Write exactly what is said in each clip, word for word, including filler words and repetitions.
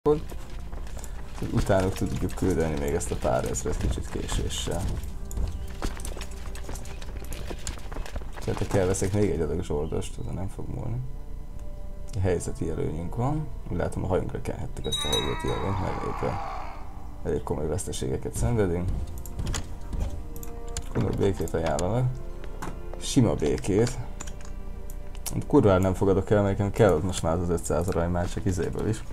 Utánuk tudjuk küldeni még ezt a pár ezret kicsit késéssel. Tehát ha kell, veszek még egy adag zsoldost, az nem fog múlni. A helyzeti előnyünk van. Úgy látom, a hajunkra kenhettük ezt a helyzeti előnyt, mert éppen elég komoly veszteségeket szenvedünk. Komoly békét ajánlanak. Sima békét. Kurvára nem fogadok el, mert nekem kell ott most már az ötszáz arany, már csak izéből is.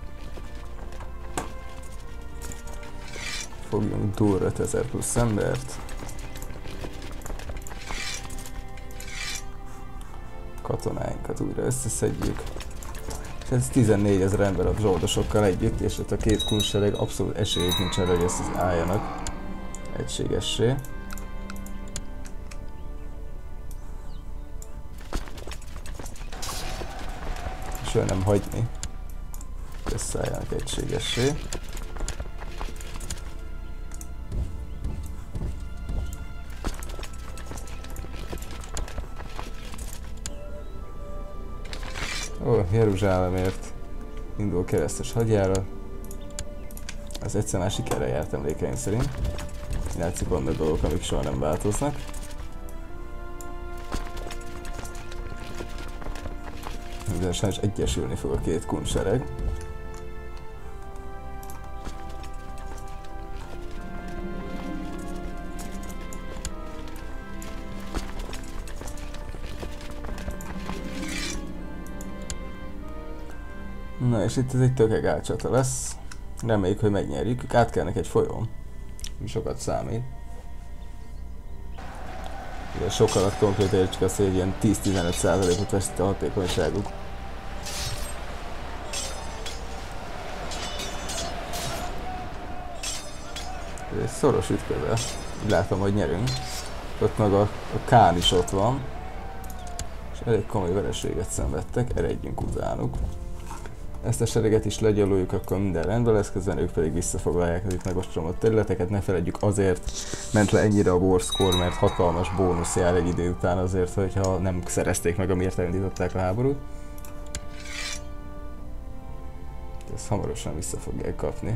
Fogjunk durra ötezer plusz embert. Katonáinkat újra összeszedjük. És ez tizennégyezer ember a zsoldosokkal együtt, és ott a két kunsereg abszolút esélyük nincs arra, hogy ezt álljanak egységessé. És olyan nem hagyni, összeálljanak egységessé. Ó, Jeruzsálemért indul keresztes hadjára. Az egyszer már sikerrel járt emlékeim szerint. Látszik, vannak dolgok, amik soha nem változnak. De sajnos egyesülni fog a két kunsereg. Na és itt ez egy tök egál csata lesz. Reméljük, hogy megnyerjük. Ők átkelnek egy folyón. Sokat számít. Ugye sok alatt konkrétan értsük azt, hogy egy ilyen tíz-tizenöt százalékot veszít a hatékonyságuk. Ez egy szoros ütközet. Úgy látom, hogy nyerünk. Ott meg a, a Kán is ott van. És elég komoly vereséget szenvedtek, eredjünk utánuk. Ezt a sereget is legyaluljuk, akkor minden rendben lesz, közben ők pedig visszafoglalják az itt megostromott területeket. Ne feledjük, azért ment le ennyire a war score, mert hatalmas bónusz jár egy idő után azért, hogyha nem szerezték meg, amiért elindították a háborút. Ezt hamarosan vissza fogják kapni.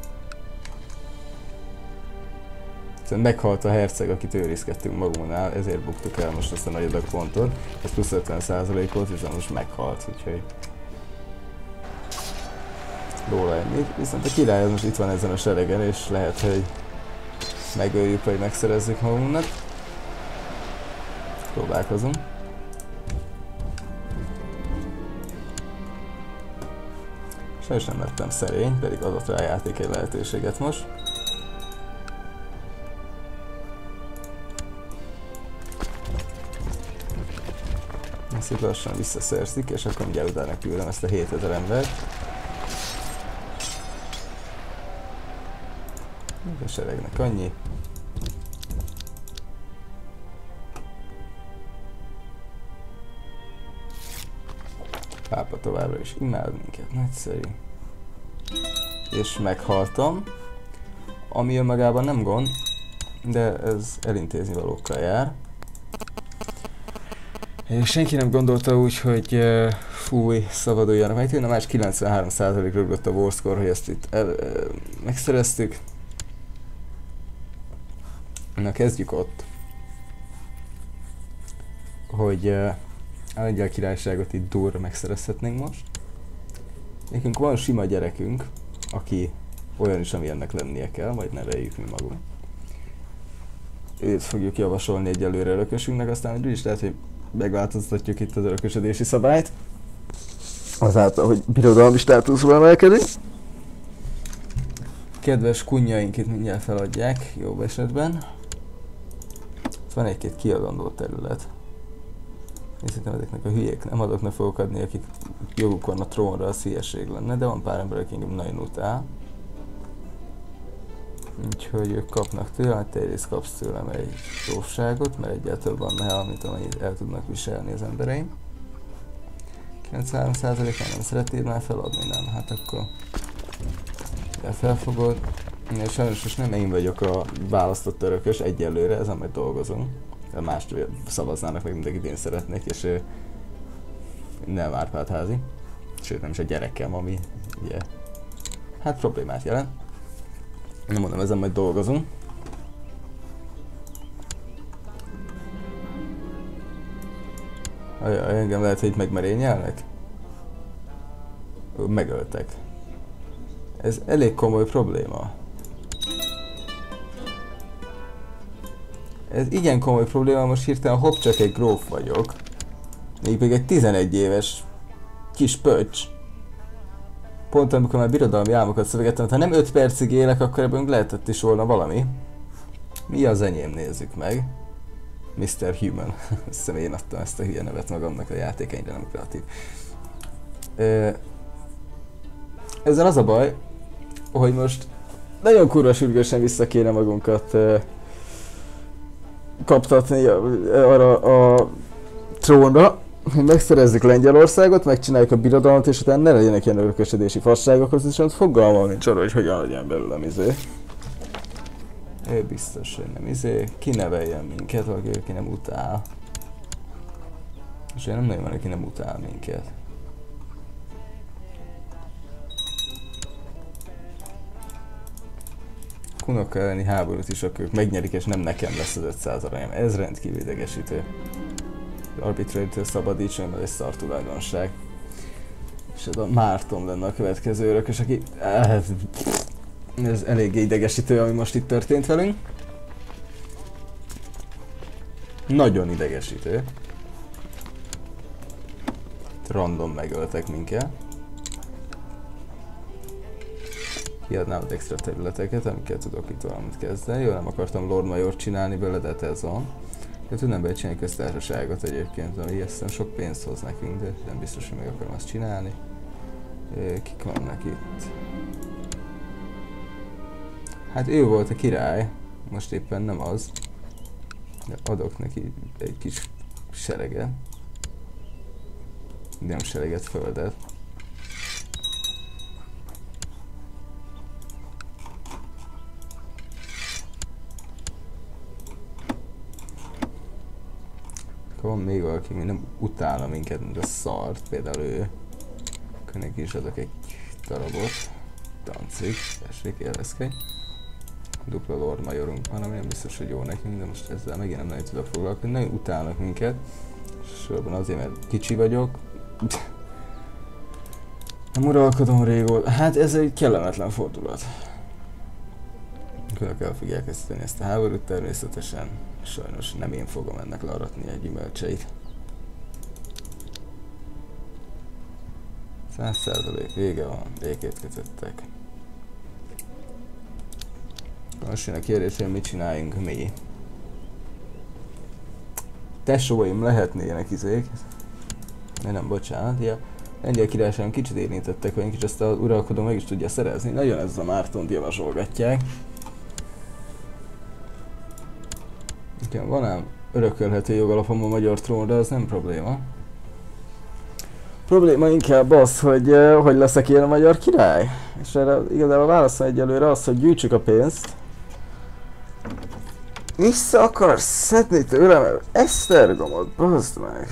Szóval meghalt a herceg, akit őrizkedtünk magunknál, ezért buktuk el most azt a nagy adag pontot. Ez plusz ötven százalék volt, viszont most meghalt, úgyhogy róla ennyit. Viszont a király az most itt van ezen a seregen, és lehet, hogy megöljük, vagy megszerezzük magunknak. Próbálkozunk. Sajnos nem lettem szerény, pedig adott rá a játék egy lehetőséget most. Ezt itt lassan visszaszerzik, és akkor mindjárt utána küldem ezt a hétezer embert. A seregnek annyi. Pápa továbbra is imád minket, nagyszerű. És meghaltam. Ami önmagában nem gond, de ez elintézni valókkal jár. És senki nem gondolta úgy, hogy uh, fúj, szabaduljanak meg. Tényleg már kilencvenhárom százalék rögött a war score, hogy ezt itt el, uh, megszereztük. Na kezdjük ott, hogy uh, a Lengyel Királyságot itt durra megszerezhetnénk most. Nekünk van sima gyerekünk, aki olyan is, ami ennek lennie kell, majd neveljük mi magunk. Őt fogjuk javasolni egyelőre örökösünknek, aztán úgy is lehet, hogy megváltoztatjuk itt az örökösödési szabályt. Azáltal, hogy birodalmi státuszba emelkedik. Kedves kunnyaink itt mindjárt feladják, jobb esetben. Itt van egy-két kiadandó terület. Én szerintem ezeknek a hülyék nem adoknak fogok adni, akik joguk van a trónra, az hülyeség lenne, de van pár ember, aki engem nagyon utál. Úgyhogy ők kapnak tőlem, te egyrészt kapsz tőlem egy jóságot, mert egyáltalán több van nehel, mint amennyit el tudnak viselni az embereim. kilencvenhárom százaléknál nem szeretnéd már feladni, nem? Hát akkor felfogod. És sajnos most nem én vagyok a választott örökös egyelőre, ezen majd dolgozom. Mást szavaznának meg, mindenkit én szeretnék, és nem Árpád házi. Sőt, nem is a gyerekem, ami ugye hát problémát jelent. Nem mondom, ezen majd dolgozunk. Ajaj, engem lehet, hogy itt megmerényelnek? Megöltek. Ez elég komoly probléma. Ez igen komoly probléma, most hirtelen hopp csak egy gróf vagyok. Még pedig egy tizenegy éves kis pöcs. Pont amikor már birodalmi álmokat szövegettem, ha nem öt percig élek, akkor ebből lehetett is volna valami. Mi az enyém, nézzük meg. miszter Human. Azt hiszem én adtam ezt a hülye nevet magamnak, a játék ennyire nem kreatív. Ezzel az a baj, hogy most nagyon kurva sürgősen vissza kéne magunkat uh, kaptatni arra a trónra, hogy megszerezzük Lengyelországot, megcsináljuk a birodalmat, és utána ne legyenek ilyen örökösödési fasságok, viszont fogalmam nincs arra, hogy hogyan legyen belőlem izé. Ő biztos, hogy nem izé, kineveljen minket, valaki, aki nem utál. És én nem nagyon van, aki nem utál minket. Kunokkal elleni háborút is akkor ők megnyerik, és nem nekem lesz az ötszáz aranyom. Ez rendkívül idegesítő. Arbitrary-től szabadítson, ez egy szar tulajdonság. És ez a Márton lenne a következő örökös, aki... Ez eléggé idegesítő, ami most itt történt velünk. Nagyon idegesítő. Random megöltek minket. Kiadnám az extra területeket, amikkel tudok itt valamit kezdeni. Jó, nem akartam Lord Major csinálni belőle, de ez van. De tudnám becsinálni köztársaságot egyébként, ami hiszem sok pénzt hoz nekünk, de nem biztos, hogy meg akarom azt csinálni. Kik vannak itt? Hát ő volt a király, most éppen nem az. De adok neki egy kis sereget. Nem sereget, földet. Akkor van még valaki, mi nem utálna minket, mint a szart, például ő. Akkor neki is adok egy darabot. Tancig, tessék, éleszkedj. Dupla Lord Majorunk van, ami nem biztos, hogy jó nekünk, de most ezzel megint nem nagyon tudok foglalkozni. Nagyon utálnak minket. Sorban azért, mert kicsi vagyok. Nem uralkodom régóta. Hát ez egy kellemetlen fordulat. Önök el fogják kezdeni ezt a háborút természetesen. Sajnos nem én fogom ennek learatni a gyümölcseit. száz százalék vége van, békét kötöttek. Most jön a kérdés, hogy mit csináljunk mi. Tesóim lehetnének izék. Ne, nem, bocsánat, ja. Lengyel királyságon kicsit érintettek vagyunk, és ezt az uralkodó meg is tudja szerezni. Nagyon ez a Mártont javasolgatják. Igen, van ám örökölhető jogalapom a magyar trónra, az nem probléma. Probléma inkább az, hogy uh, hogy leszek ilyen a magyar király. És erre igazából a válasz egyelőre az, hogy gyűjtsük a pénzt. Vissza akarsz szedni tőlem Esztergomot, bazd meg!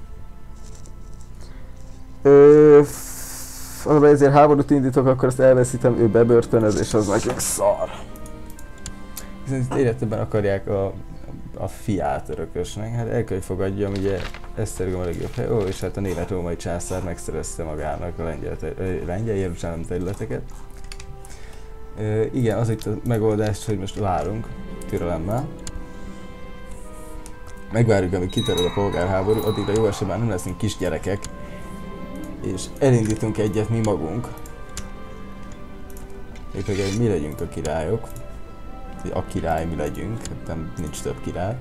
Ö, az, ezért háborút indítok, akkor azt elveszítem, ő bebörtönöz, és az nekünk szar. Hiszen itt életben akarják a, a fiát örökösnek, hát el kell, hogy fogadjam, ugye Esztergom a legjobb hely, ó, és hát a német-római császár megszerezte magának a lengyel, lengyel Jeruzsálem területeket. Ö, igen, az itt a megoldás, hogy most várunk türelemmel. Megvárjuk, amíg kiterül a polgárháború, addigra jó esetben nem leszünk kisgyerekek, és elindítunk egyet mi magunk. Éppen, hogy mi legyünk a királyok. A király mi legyünk, nem nincs több király.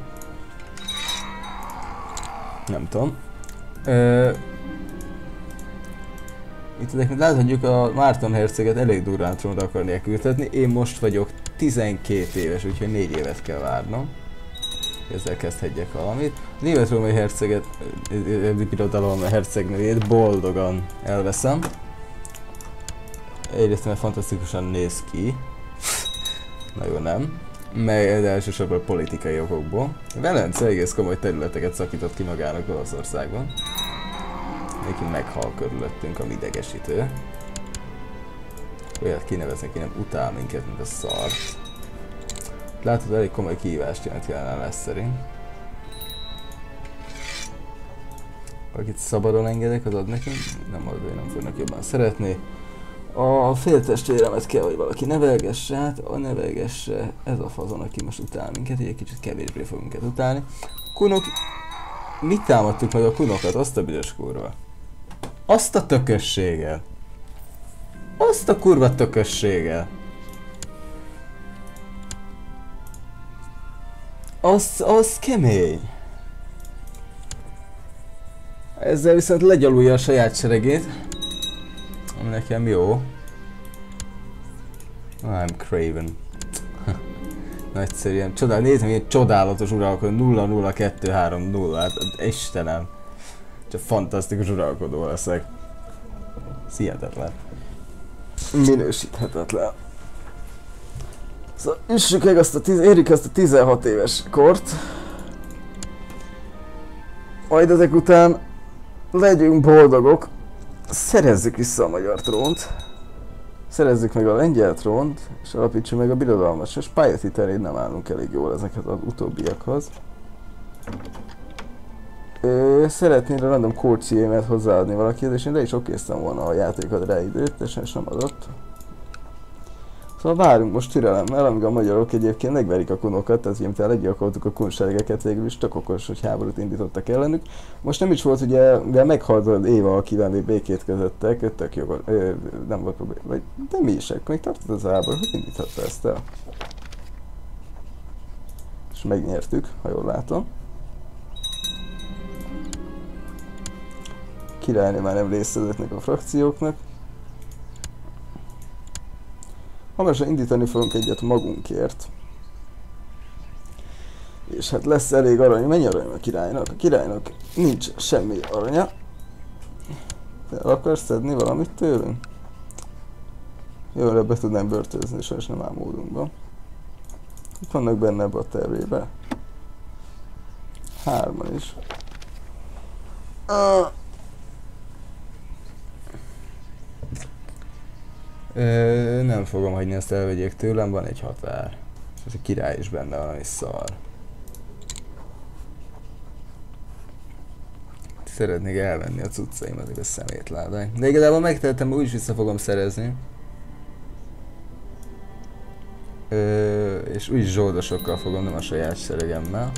Nem tudom. Ö, itt ezeket láthatjuk, a Márton herceget elég durván trónra akarják ültetni. Én most vagyok tizenkét éves, úgyhogy négy évet kell várnom. Ezzel kezdhetjek valamit. A német-római herceget, birodalom hercegnőjét boldogan elveszem. Egyrészt mert fantasztikusan néz ki. Na jó, nem. Meg elsősorban politikai okokból. Velence egész komoly területeket szakított ki magának Olaszországban. Neki meghal körülöttünk, ami idegesítő. Olyat kinevezni, aki nem utál minket, mint a szart. Látod, elég komoly kihívást jelent jelen lesz szerint. Akit szabadon engedek, az ad nekünk. Nem ad, nem fognak jobban szeretni. A féltestvéremet kell, hogy valaki nevelgesse, hát a nevelgesse ez a fazon, aki most utál minket, így egy kicsit kevésbé fog minket utálni. Kunok... Mit támadtuk meg a kunokat? Azt a büdös kurva. Azt a tökösséggel. Azt a kurva tökösséggel. Az, az kemény. Ezzel viszont legyalulja a saját seregét. Ami nekem jó. I'm Craven. Nagyszerűen. Csodál, nézd, milyen csodálatos uralkodó. nulla nulla kettő három nulla. Hát Istenem. Csak fantasztikus uralkodó leszek. Ez hihetetlen. Minősíthetetlen. Szóval üssük meg azt a tiz érjük azt a tizenhat éves kort. Majd ezek után legyünk boldogok. Szerezzük vissza a magyar trónt. Szerezzük meg a lengyel trónt, és alapítsuk meg a birodalmat. És Piety terén nem állunk elég jól ezekhez az utóbbiakhoz. Ö, szeretnél a random kócsiémet hozzáadni valakihez, és én le is okéztem volna a játékot rá időt, de sem nem adott. Szóval várunk most türelemmel, amíg a magyarok egyébként megverik a kunokat, ez mivel legyakoroltuk a kunseregeket, végül is tök okos, hogy háborút indítottak ellenük. Most nem is volt ugye, de meghalt az Éva, akivel még békét közöttek, tök jogos, nem volt probléma, vagy de mi is, akkor még tartott az a háború, hogy indíthatta ezt el? És megnyertük, ha jól látom. Királynő már nem részt a frakcióknak. Hamarosan indítani fogunk egyet magunkért. És hát lesz elég arany. Mennyi arany a királynak? A királynak nincs semmi aranya. De akarsz szedni valamit tőlünk? Jó, ebbe tudnám börtönzni, sajnos nem áll módunkban. Itt vannak benne ebbe a tervébe. Hárman is. Ah. Ö, nem fogom hagyni, ezt elvegyék tőlem, van egy határ. És a király is benne valami szar. Szeretnék elvenni a cuccaim, ezek a szemétládák. De igazából megtehetem, úgyis vissza fogom szerezni. Ö, és úgyis zsoldosokkal fogom, nem a saját seregemmel.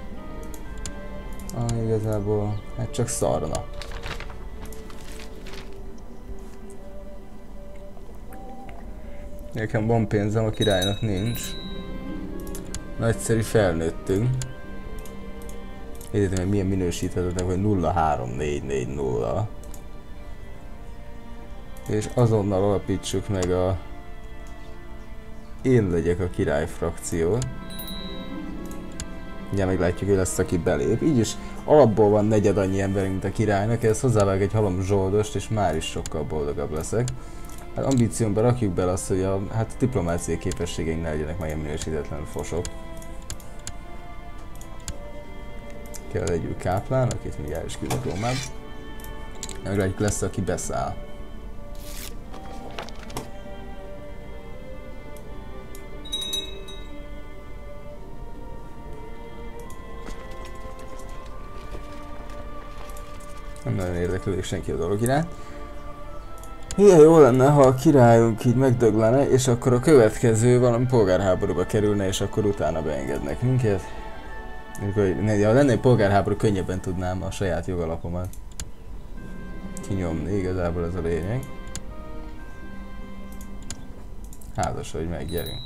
Ah, igazából, hát csak szarna. Nekem van pénzem, a királynak nincs. Nagyszerű, felnőttünk. Értem, hogy milyen minősíthetetlen, hogy nulla három négy négy nulla. És azonnal alapítsuk meg a... Én legyek a király frakció. Ugye meglátjuk, hogy lesz, aki belép. Így is alapból van negyed annyi emberünk, mint a királynak. Ez hozzávág egy halom zsoldost, és már is sokkal boldogabb leszek. Hát ambíciómba rakjuk bele azt, hogy a, hát a diplomáciai képességeink ne legyenek már ilyen minősítetlenül fosok. Kell egy káplán, akit még el is küldök Rómán. Meglátjuk, lesz, aki beszáll. Nem nagyon érdeklődik senki a dolog iránt. Ilyen jó lenne, ha a királyunk így megdöglene, és akkor a következő valami polgárháborúba kerülne, és akkor utána beengednek minket. Ha lenne egy polgárháború, könnyebben tudnám a saját jogalapomat kinyomni, igazából ez a lényeg. Házas, hogy meggyerünk.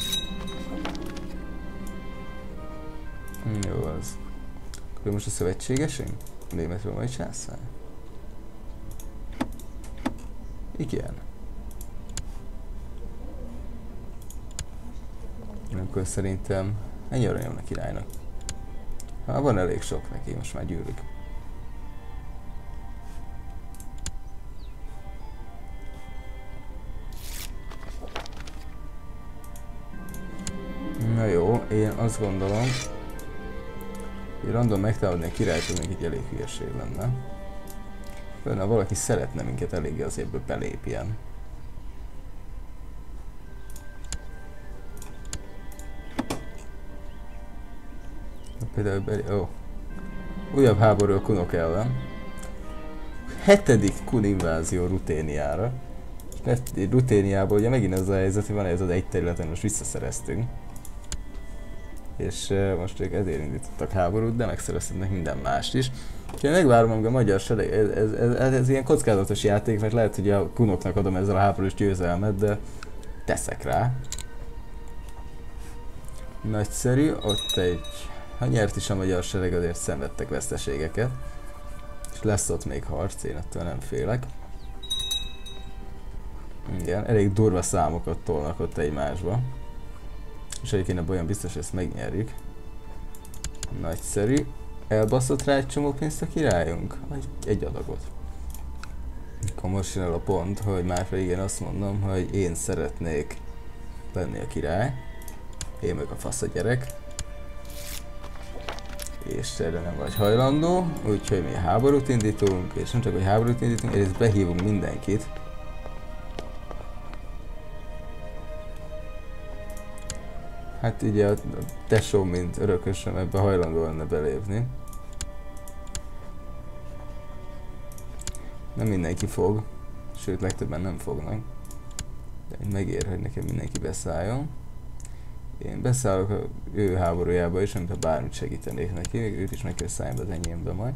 Jó az. Akkor most a szövetségesünk? Német római császár? Igen. Akkor szerintem ennyi aranyom a királynak. Hát van elég sok neki, most már gyűrűk. Na jó, én azt gondolom, hogy random megtámadni a királyt, az még egy elég hülyeség lenne. Ha valaki szeretne minket eléggé, azért belépjen. Például beli... Ó. Újabb háború a kunok ellen. Hetedik kun invázió Ruténiára. Ruténiából ugye megint ez a helyzet, hogy van ez az egy területen, most visszaszereztünk. És uh, most ők ezért indítottak háborút, de megszereztetnek minden mást is. Úgyhogy megvárom, amíg a magyar sereg, ez, ez, ez, ez, ez ilyen kockázatos játék, mert lehet, hogy a kunoknak adom ezzel a háborús győzelmet, de teszek rá. Nagyszerű, ott egy... Ha nyert is a magyar sereg, azért szenvedtek veszteségeket. És lesz ott még harc, én ettől nem félek. Igen, elég durva számokat tolnak ott egymásba. És egyébként olyan biztos, hogy ezt megnyerjük. Nagyszerű. Elbaszott rá egy csomó pénzt a királyunk? Vagy egy adagot? Akkor most jön el a pont, hogy már pedig én azt mondom, hogy én szeretnék lenni a király. Én meg a fasz a gyerek. És erre nem vagy hajlandó, úgyhogy mi háborút indítunk, és nem csak hogy háborút indítunk, egyrészt behívunk mindenkit. Hát ugye a tesóm, mint örökösöm ebbe hajlandó lenne belépni. Nem mindenki fog, sőt legtöbben nem fognak. De megér, hogy nekem mindenki beszálljon. Én beszállok a ő háborújába is, amit ha bármit segítenék neki, őt is meg kell szállni az enyémbe majd.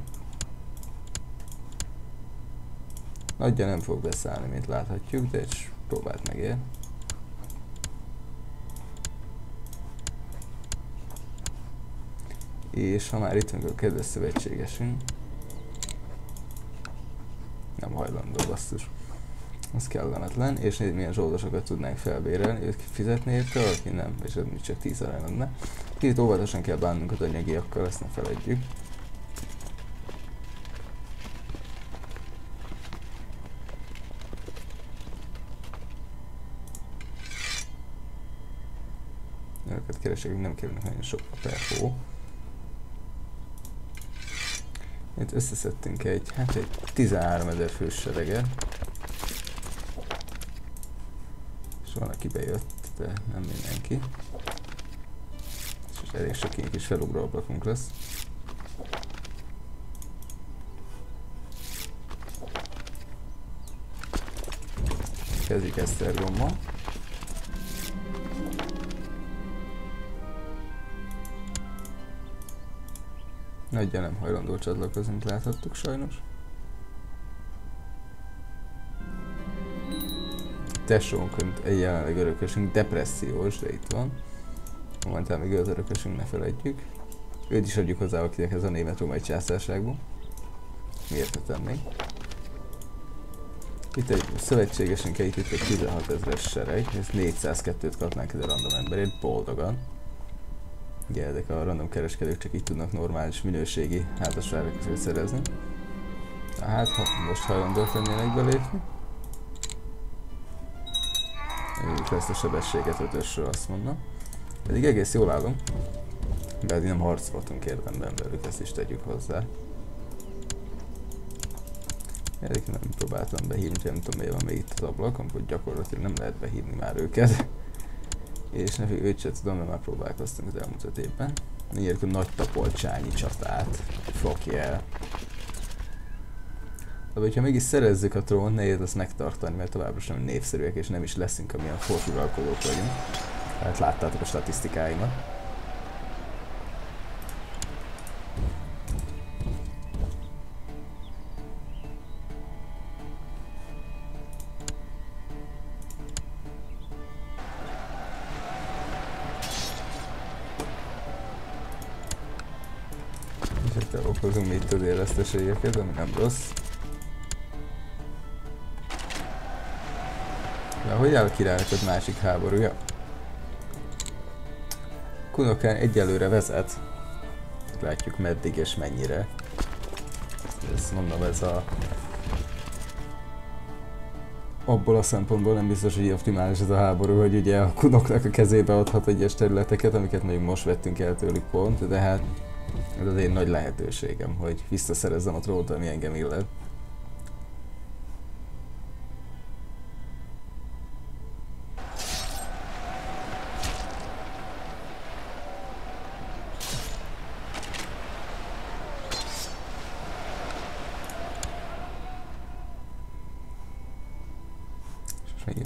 Nagyja nem fog beszállni, mint láthatjuk, de egy próbált megér. És ha már itt vagyunk a kedves szövetségesünk, nem hajlandó, basszus. Az kellemetlen, és nézd milyen zsoldosokat tudnánk felbérelni, őt fizetni érte, aki nem, és ez még csak tíz arány lenne. Kicsit óvatosan kell bánnunk az anyagiakkal, ezt ne feledjük. Őket keresek, nem kérnek nagyon sok per hó. Itt összeszedtünk egy, hát egy tizenháromezer fős sereget. És van, aki bejött, de nem mindenki. És elég sok ilyen kis felugró ablakunk lesz. Kezdjük Esztergommal. Nagyja nem hajlandó csatlakozni, mint láthattuk sajnos. Tesónk, egy jelenleg örökösünk, depressziós, de itt van. Momentán még ő az örökösünk, ne feledjük. Őt is adjuk hozzá, akinek ez a német-római császárságban. Miért ne tennénk? Itt egy szövetségesünk, itt egy tizenhat ezres sereg, és négyszázkettőt kapnánk ide random emberét, boldogan. Ugye ezek a random kereskedők csak így tudnak normális minőségi házasságokat szerezni. Hát, ha most hajlandók lennének belépni. Ők ezt a sebességet ötösről, azt mondom. Pedig egész jól állom. De eddig nem harcoltunk érdemben belőlük, ezt is tegyük hozzá. Eddig nem próbáltam behívni, nem tudom miért van még itt az ablakon, hogy gyakorlatilag nem lehet behívni már őket. És ne fél, őt sem tudom, mert már próbálkoztunk az elmúlt öt évben. Nyerjük a nagy tapolcsányi csatát. Fuck yeah. De hogyha mégis szerezzük a trónt, nehéz ezt megtartani, mert továbbra sem népszerűek és nem is leszünk, amilyen forsuralkodók vagyunk. Hát láttátok a statisztikáimat. Okozunk mi itt az éleszteségeket, ami nem rossz. De hogy áll a királynak egy másik háborúja? Kunokán egyelőre vezet. Látjuk meddig és mennyire. Ezt mondom, ez a... Abból a szempontból nem biztos, hogy optimális ez a háború, hogy ugye a kunoknak a kezébe adhat egyes területeket, amiket még most vettünk el tőlük pont, de hát ez az én nagy lehetőségem, hogy visszaszerezzem a trónt, ami engem illet.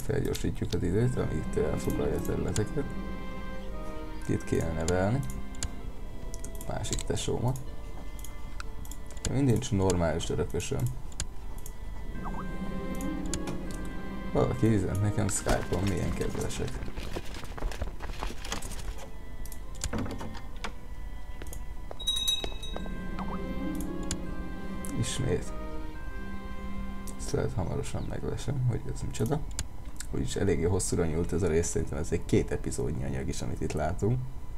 felgyorsítjuk az időt, amíg itt elfoglalja a területeket. Itt kéne nevelni. Másik tesómat. Mindig nincs normális örökösöm. Valaki üzent nekem Skype-on, milyen kedvesek. Ismét. Ezt lehet hamarosan meglesem, hogy ez micsoda. Úgyis eléggé hosszúra nyúlt ez a rész, szerintem ez egy két epizódnyi anyag is, amit itt látunk.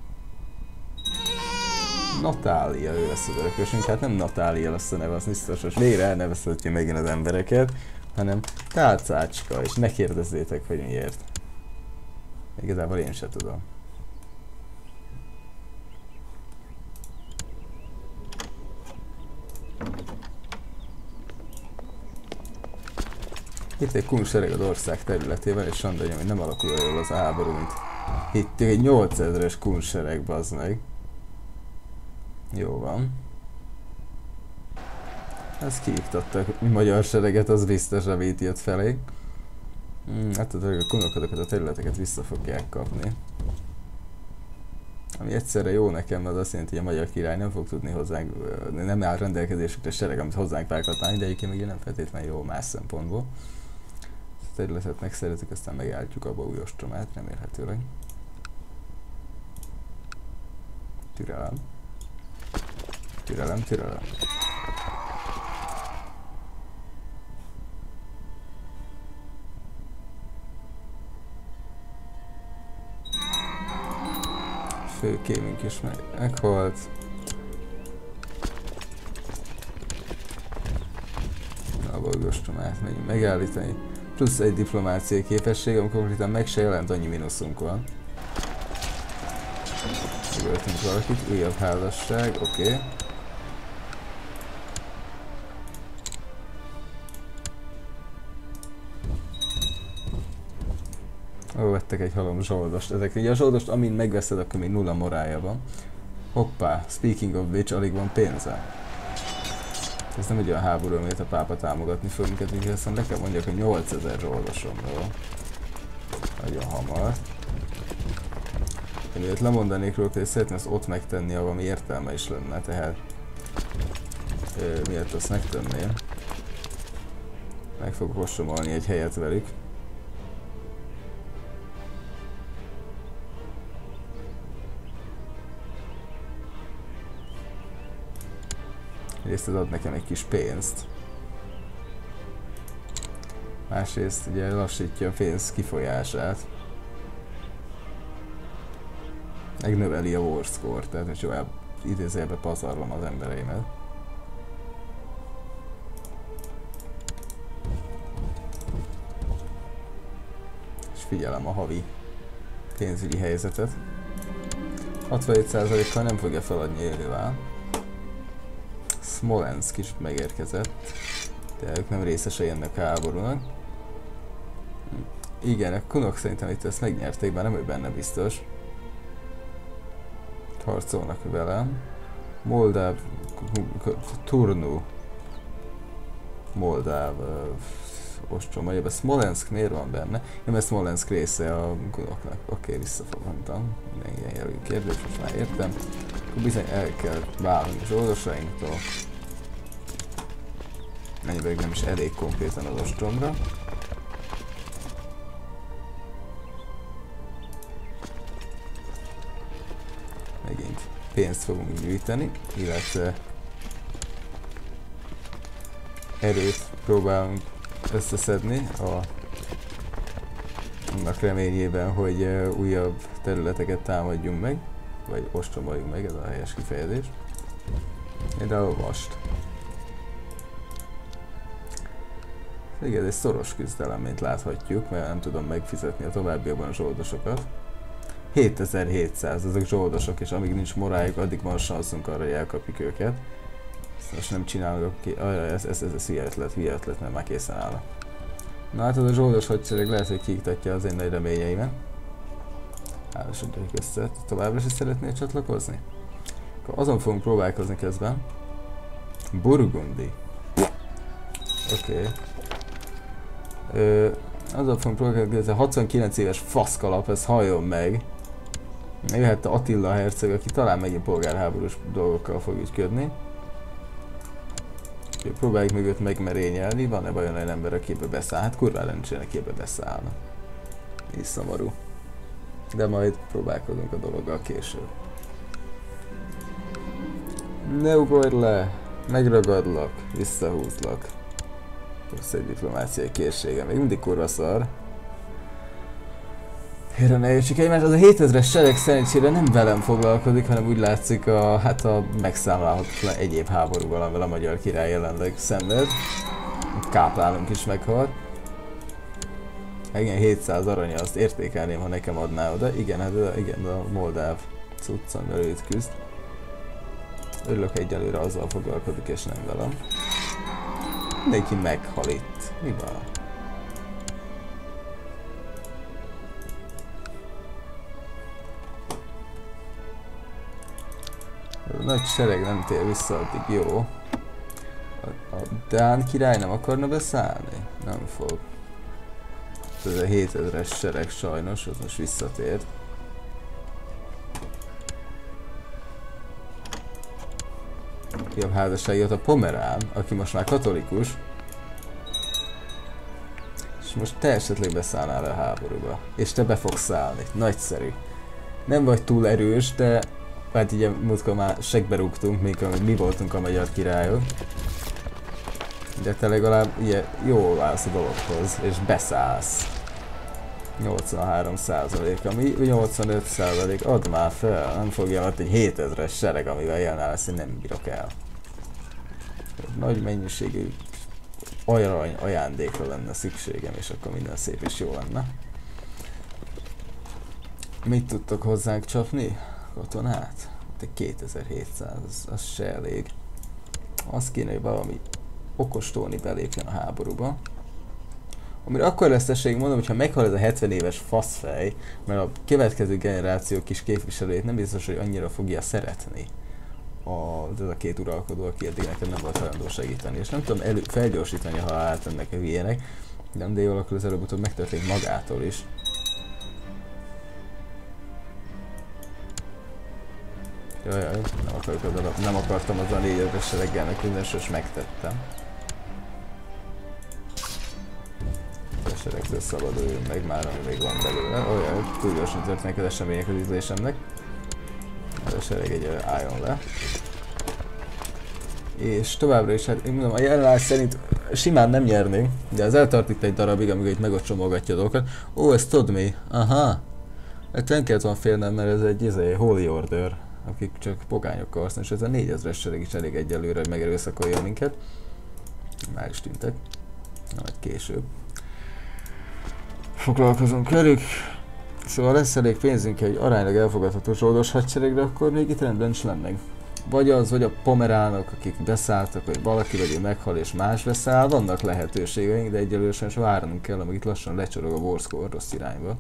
Natália, ő lesz az örökösünk, hát nem Natália lesz a neve, az biztosos. Végre elnevezhetjük megint az embereket, hanem Tálcácska, és ne kérdezzétek, hogy miért. Igazából én se tudom. Itt egy kunsereg az ország területében, és mondja, hogy nem alakul jól az a háború, mint hittük, egy nyolcezres kunsereg, bazd meg. Jó van. Ezt kiiktattak magyar sereget, az biztos, amit jött felé. Hmm, hát a kunokodokat a területeket vissza fogják kapni. Ami egyszerre jó nekem, az azt jelenti, hogy a magyar király nem fog tudni hozzánk, nem áll rendelkezésükre sereg, amit hozzánk felkatálni, de egyébként még nem feltétlenül jó más szempontból. A területet megszerezzük, aztán megállítjuk abba új ostromát, remélhetőleg. Türelem. Türelem, türelem. Főkémünk is meg meghalt. A bolgostomát megyünk megállítani. Plusz egy diplomáciai képesség, amikor konkrétan meg se jelent, annyi mínuszunk van. Megöltünk valakit, újabb házasság, oké. Okay. Ó, vettek egy halom zsoldost. Ezek ugye a zsoldost, amint megveszed, akkor még nulla morálja van. Hoppá, speaking of which, alig van pénze. Ez nem egy olyan háború, amit a pápa támogatni fog minket, úgyhogy aztán le kell mondjak, hogy nyolcezer zsoldosomról. Nagyon hamar. De miért lemondanék róla, hogy szeretném ezt ott megtenni, ahol mi értelme is lenne, tehát ö, miért azt megtenném. Meg fogok osomolni egy helyet velük. Egyrészt ez ad nekem egy kis pénzt. Másrészt ugye lassítja a pénz kifolyását. Megnöveli a war score, tehát hogy tovább idézőjelben pazarlom az embereimet. És figyelem a havi pénzügyi helyzetet. hatvanhét százalékkal nem fogja feladni élővel. Smolensk is megérkezett, de ők nem részesei ennek a háborúnak. Igen, a kunok szerintem itt ezt megnyerték, bár nem ő benne biztos. Harcolnak velem. Moldáv... Turnu. Moldáv... Ostrom, vagy Smolensk miért van benne? Nem, ez Smolensk része a kunoknak. Oké, okay, visszafoghatom. Minden ilyen jelű kérdés, most már értem. Akkor bizony el kell válni az oldosainktól. Mennyiben nem is elég konkrétan az ostromra. Megint pénzt fogunk gyűjteni, illetve erőt próbálunk összeszedni a annak reményében, hogy uh, újabb területeket támadjunk meg, vagy ostromoljunk meg, ez a helyes kifejezés. Például most. Igen, ez egy szoros küzdelem, mint láthatjuk, mert nem tudom megfizetni a továbbiakban a zsoldosokat. hétezer-hétszáz, ezek zsoldosok, és amíg nincs morájuk, addig van sanszunk arra, hogy elkapjuk őket. Ezt most nem csinálok, ki... ez, ez, ez, ez hülye ötlet, hülye ötlet, mert már készen állnak. Na hát az a zsoldos hadsereg lehet, hogy kiiktatja az én nagy reményeimet. Hálásodjak össze, továbbra is szeretnél csatlakozni? Akkor azon fogunk próbálkozni közben. Burgundi. Oké. Okay. Azzal fogunk próbálni, ez a hatvankilenc éves faszkalap, ez halljon meg. Jöhet Attila herceg, aki talán megint polgárháborús dolgokkal fog ügyködni. Próbáljuk meg őt megmerényelni, van-e vajon olyan ember, aki ebbe beszáll? Hát kurvára nincsenek, aki ebbe beszállna. Így szomorú. De majd próbálkozunk a dologgal később. Ne ugorj le! Megragadlak, visszahúzlak. Rossz egy diplomáciai készsége, még mindig kurva szar. Erre ne értsük egymást, az a hétezres sereg szerencsére nem velem foglalkozik, hanem úgy látszik a, hát a megszámlálhatatlan egyéb háborúval, amivel a magyar király jelenleg szenved. Káplánunk is meghalt. Igen, hétszáz aranya, azt értékelném, ha nekem adná oda. Igen, hát igen, a moldáv cucc, amivel őt küzd. Örülök, egyelőre azzal foglalkozik és nem velem. Mindenki meghal itt. Mi van? A nagy sereg nem tér vissza, addig jó. A, a dán király nem akarna beszállni? Nem fog. Ez a hétezres sereg sajnos, az most visszatért. Jobb házasság jött a Pomerán, aki most már katolikus. És most te esetleg beszállnál a háborúba. És te be fogsz szállni. Nagyszerű. Nem vagy túl erős, de hát így múltkor már segbe rúgtunk, még amikor mi voltunk a magyar királyok. De te legalább ilyen jól állsz a dologhoz, és beszállsz. nyolcvanhárom százalék, ami nyolcvanöt százalék, add már fel, nem fogja ott egy hétezres sereg, amivel jelnál ezt, én nem bírok el. Nagy mennyiségű arany ajándékra lenne szükségem, és akkor minden szép és jó lenne. Mit tudtok hozzánk csapni? Katonát? De kétezer-hétszáz, az, az se elég. Az kéne, hogy valami okostolni belépjen a háborúba. Amire akkor lesz esélyünk, mondom, hogyha meghal ez a hetven éves faszfej, mert a következő generáció kis képviselőjét nem biztos, hogy annyira fogja szeretni a, ez a két uralkodó, aki eddig nekem nem volt hajlandó segíteni. És nem tudom elő, felgyorsítani a halálát ennek a hülyének, de de jól, akkor az előbb-utóbb megtörténik magától is. Jajjaj, nem, akarok, nem akartam az a négyezres sereggelnek, minden sős megtettem. A seregtől szabaduljon meg már, ami még van belőle. Olyan, túl gyorsan történnek az események az ízlésemnek. A sereg egy álljon le. És továbbra is, hát én mondom, a jelenlás szerint simán nem nyernénk, de ez eltart itt egy darabig, amíg itt megocsomogatja a dolgokat. Ó, ezt tudod mi? Aha! Hát nem kellett volna félnem, mert ez egy izé, Holy Order, akik csak pogányokkal használnak, és ez a négyezres sereg is elég egyelőre, hogy megerőszakolja minket. Már is tűntek. Majd később foglalkozunk velük. Szóval lesz elég pénzünk egy aránylag elfogadható zsoldos hadseregre, akkor még itt rendben is lennek. Vagy az, vagy a pomeránok, akik beszálltak, vagy valaki vagy meghal és más beszáll, vannak lehetőségeink, de egyelőre sajnos várnunk kell, amíg itt lassan lecsorog a Warscore rossz irányba.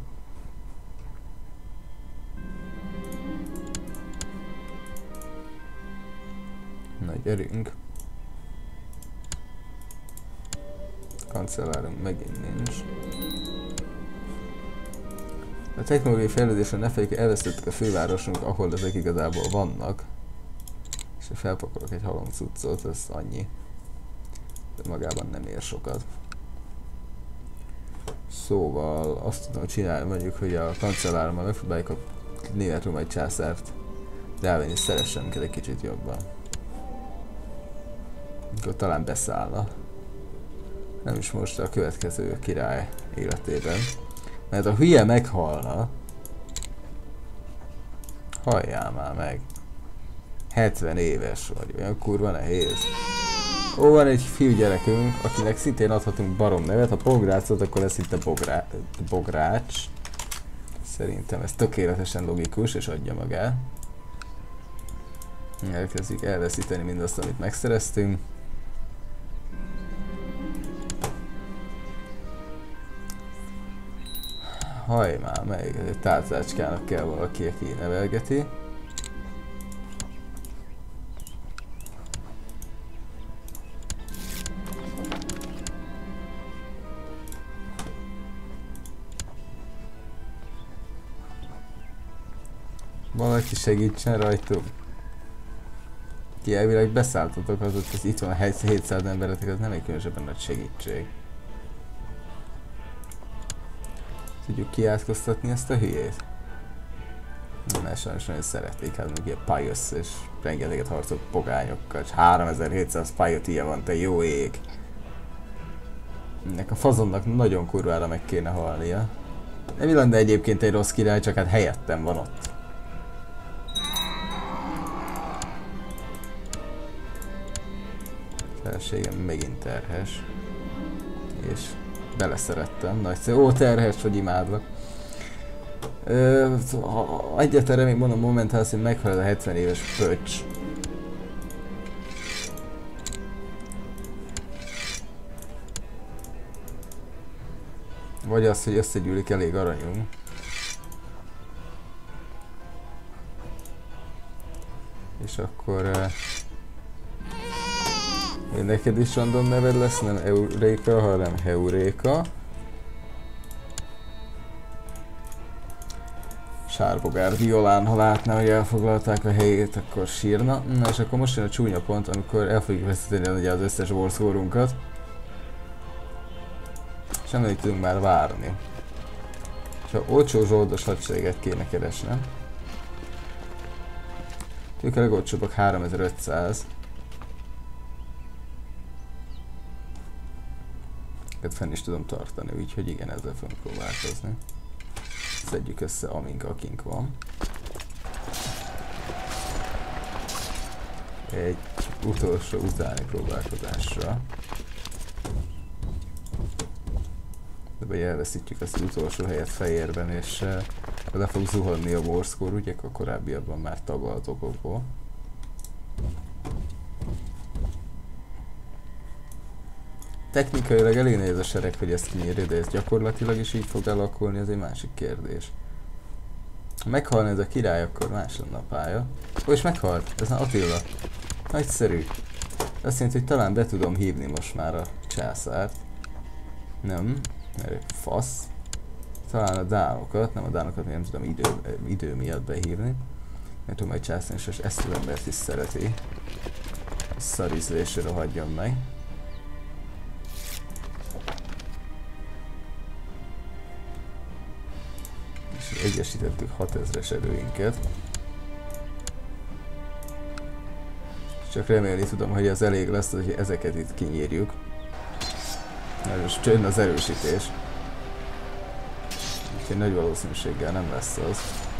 Na, gyerünk. Kancellárunk megint nincs. A technológiai fejlődésen ne feljük, elvesztettük a fővárosunk, ahol ezek igazából vannak. És ha felpakolok egy halom cuccot, ez annyi. De magában nem ér sokat. Szóval azt tudom csinálni mondjuk, hogy a kancellárommal megpróbáljuk a német-római császárt rávenni, szeressem kell egy kicsit jobban. Akkor talán beszállna. Nem is most, a következő király életében. Mert a hülye meghalna. Halljál már meg. hetven éves vagy, olyan kurva nehéz. Ó, van egy fiúgyerekünk, akinek szintén adhatunk barom nevet. Ha Bográcot, akkor lesz itt a Bográ... Bogrács. Szerintem ez tökéletesen logikus, és adja magát. Elkezdik elveszíteni mindazt, amit megszereztünk. Hajj már meg, egy tálcácskának kell valaki, aki nevelgeti. Valaki segítsen rajtuk. Ti elvileg beszálltatok, az ott az itt van hétszáz emberetek, az nem egy különösebben nagy segítség. Tudjuk kiátkoztatni ezt a hülyét? Mert sajnos nagyon szeretik, hát még ilyen Pius és rengeteget harcol pogányokkal, és háromezer-hétszáz Piotia van, te jó ég! Ennek a fazonnak nagyon kurvára meg kéne halnia. Nem lenne egyébként egy rossz király, csak hát helyettem van ott. Feleségem megint terhes. És beleszerettem. Nagyszerű. Ó, terhes, hogy imádlak. Ö, ha egyetlen még mondom momentál, hogy meghal a hetven éves pöcs. Vagy az, hogy összegyűlik elég aranyunk. És akkor... Uh, neked is random neved lesz, nem Euréka, hanem Heuréka. Sárbogár Violán, ha látná, hogy elfoglalták a helyét, akkor sírna. Na és akkor most jön a csúnya pont, amikor el fogjuk veszíteni ugye az összes warszórunkat. És nem tudunk már várni. És ha olcsó zsoldos hadsereget kéne keresnem. Ők a legolcsóbbak háromezer-ötszáz. Ezt fenn is tudom tartani, úgyhogy igen, ezzel fogunk próbálkozni. Szedjük össze, amink akink van. Egy utolsó utáni próbálkozásra. De vagy elveszítjük azt az utolsó helyet Fejérben, és uh, le fog zuhanni a Warscore, ugye a korábbiakban már tagolt okokból. Technikailag elég nehéz a sereg, hogy ezt kinyírja, de ez gyakorlatilag is így fog alakulni, ez egy másik kérdés. Ha meghalna ez a király, akkor más lenne a pálya. Ó, és meghalt, ez már Attila. Nagyszerű. Azt jelenti, hogy talán be tudom hívni most már a császárt. Nem, mert fasz. Talán a dánokat, nem a dánokat nem tudom idő, idő miatt behívni. Mert tudom, hogy császár és ezt az embert is szereti. A szarizlésre hagyjon meg. És egyesítettük hatezres erőinket. Csak remélni tudom, hogy ez elég lesz, hogy ezeket itt kinyírjuk. Mert most jön az erősítés. Úgyhogy nagy valószínűséggel nem lesz az.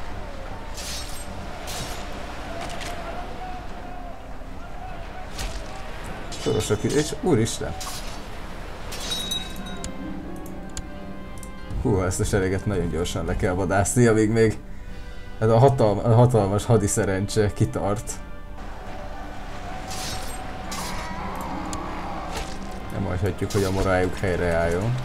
Sorosok, és úristen! Hú, ezt a sereget nagyon gyorsan le kell vadászni, amíg még ez a, hatalma, a hatalmas hadiszerencse kitart. Nem hagyhatjuk, hogy a moráljuk helyreálljon.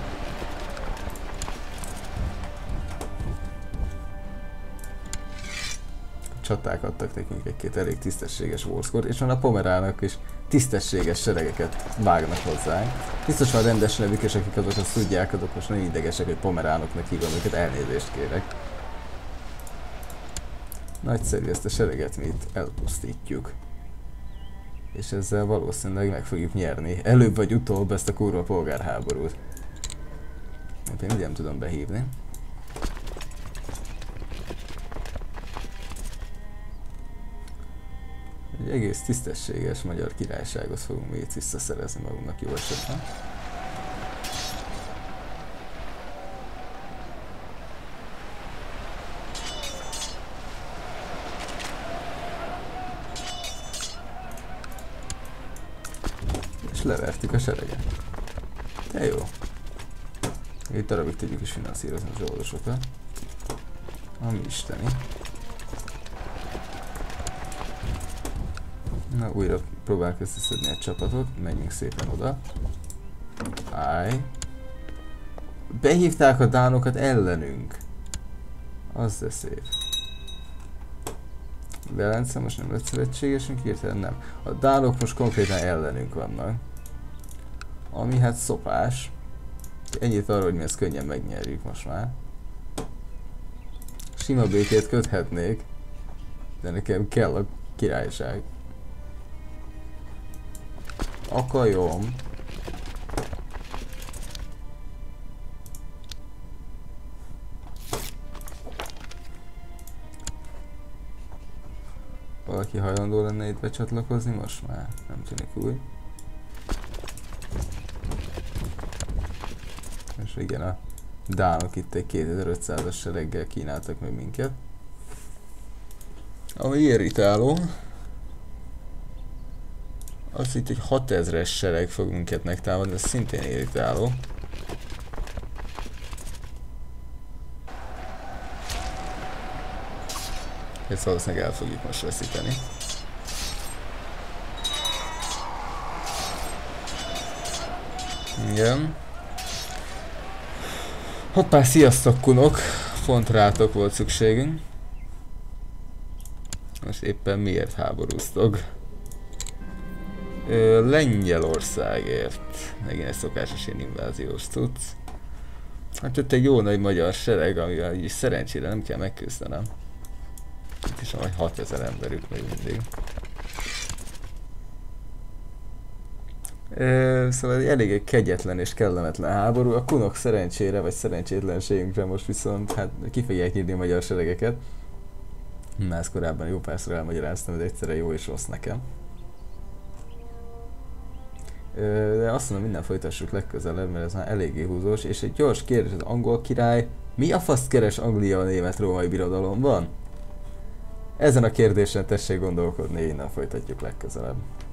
Csaták adtak nekünk egy-két elég tisztességes warscore, és van a pomerának is tisztességes seregeket vágnak hozzánk. Biztos van rendes nevük, és akik azok azt tudják, azok most nagyon idegesek, hogy pomeránoknak hívom őket, elnézést kérek. Nagyszerű, ezt a sereget mi itt elpusztítjuk. És ezzel valószínűleg meg fogjuk nyerni, előbb vagy utóbb ezt a kurva polgárháborút. Én nem tudom behívni. Egy egész tisztességes magyar királyságot fogunk még visszaszerezni magunknak jó esetben. És levertük a sereget. De jó. Egy darabig tudjuk is finanszírozni a zsoldosokat. Ami isteni. Na, újra próbáljuk összeszedni egy csapatot, menjünk szépen oda. Állj. Behívták a dánokat ellenünk. Az de szép. Velence most nem lett szövetségesünk, hirtelen nem. A dánok most konkrétan ellenünk vannak. Ami hát szopás. Ennyit arról, hogy mi ezt könnyen megnyerjük most már. Sima békét köthetnék. De nekem kell a királyság. Akajom. Valaki hajlandó lenne itt becsatlakozni most már? Nem tűnik úgy. És igen, a dánok itt egy kétezer-ötszázas sereggel kínáltak meg minket. Ami irritáló. Azt itt egy hatezres sereg fog minket megtámadni, ez szintén irritáló. Ezt valószínűleg el fogjuk most veszíteni. Igen. Hoppá, sziasztok kunok! Pont rátok volt szükségünk. Most éppen miért háborúztok? Ö, Lengyelországért. Megint egy szokásos ilyen inváziós cucc. Hát itt egy jó nagy magyar sereg, amivel így szerencsére nem kell megküzdenem. Itt is vagy hatezer emberük még mindig. Ö, szóval egy eléggé kegyetlen és kellemetlen háború. A kunok szerencsére vagy szerencsétlenségünkre most viszont hát ki fogják írni a magyar seregeket. Már ezt korábban jó párszor elmagyaráztam, de egyszerre jó és rossz nekem. Ö, de azt mondom, minden folytassuk legközelebb, mert ez már eléggé húzós. És egy gyors kérdés, az angol király mi a faszt keres Anglia a német-római birodalomban? Ezen a kérdésen tessék gondolkodni, innen folytatjuk legközelebb.